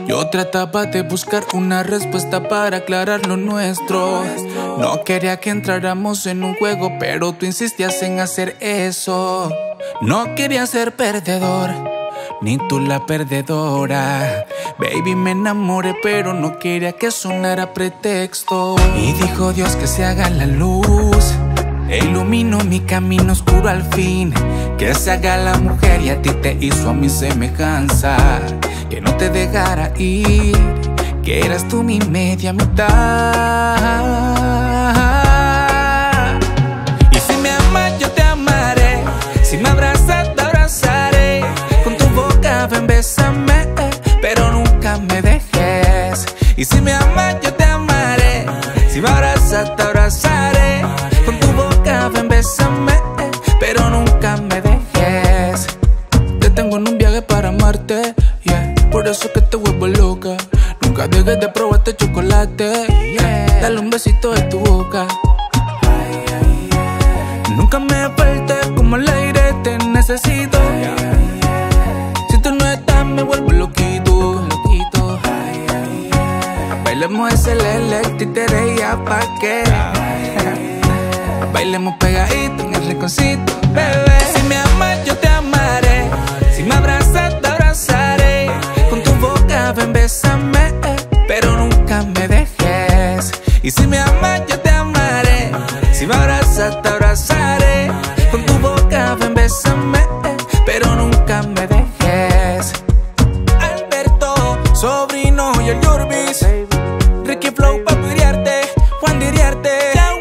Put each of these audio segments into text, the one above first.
Yo trataba de buscar una respuesta para aclarar lo nuestro. No quería que entráramos en un juego, pero tú insistías en hacer eso. No quería ser perdedor, ni tú la perdedora. Baby, me enamoré, pero no quería que sonara pretexto. Y dijo Dios que se haga la luz, e iluminó mi camino oscuro al fin. Que se haga la mujer y a ti te hizo a mi semejanza. Que no te dejara ir, que eras tú mi media mitad. Y si me amas yo te amaré, si me abrazas te abrazaré. Con tu boca ven bésame, pero nunca me dejes. Y si me amas yo te amaré, si me abrazas te abrazaré. Con tu boca ven bésame, pero nunca me dejes. Te tengo en un viaje para amarte, yeah. Por eso que te vuelvo loca. Nunca dejes de probar este chocolate, yeah. Dale un besito de tu boca. Nunca me faltes como el aire, te necesito. Si tú no estás me vuelvo loquito. Bailemos ese lele, títere ya pa' que bailemos pegadito en el rinconcito, bebé. Si me amas yo te amaré, si me abrazas te abrazaré. Con tu boca ven bésame, pero nunca me dejes. Y si me amas yo te amaré, si me abrazas te abrazaré. Con tu boca ven bésame, pero nunca me dejes. Alberto, sobrino y el Yurbis, Ricky Flow pa' piriarte, Juan Diriarte,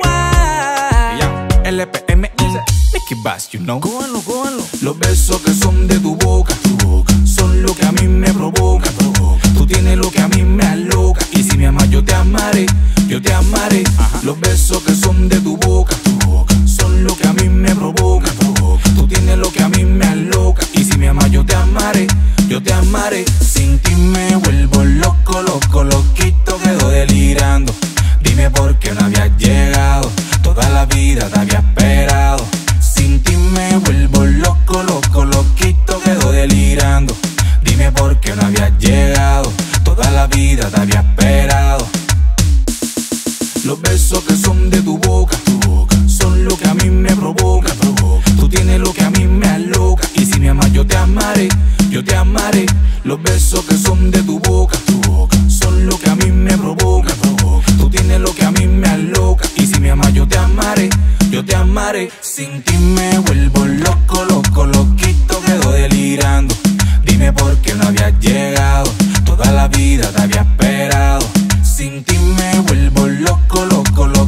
LPM, Mickey Bass, you know. Góalo. Los besos que son de tu boca, son lo que a mí me provoca. Tú tienes lo que a mí me aloca. Y si me amas yo te amaré, yo te amaré. Los besos que son de tu boca, son lo que a mí me provoca. Tú tienes lo que a mí me aloca. Y si me amas yo te amaré, yo te amaré. Sin ti me vuelvo loco, loquito quedo delirando. Dime por qué no habías llegado, toda la vida te había esperado. Sin ti me vuelvo loco, loquito quedo delirando. Dime por qué no habías llegado, toda la vida te había esperado. Los besos que son de tu boca, son lo que a mí me provoca. Tú tienes lo que a mí me aloca. Y si me amas yo te amaré, yo te amaré. Los besos que son de tu boca, son lo que a mí me provoca. Tú tienes lo que a mí me aloca. Y si me amas yo te amaré, yo te amaré. Sin ti me vuelvo loco, loquito quedo delirando. Dime por qué no habías llegado, toda la vida te había esperado. Sin ti me vuelvo loco,